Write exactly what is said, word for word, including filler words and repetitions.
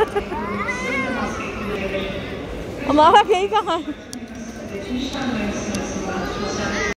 我麻花皮ก่อน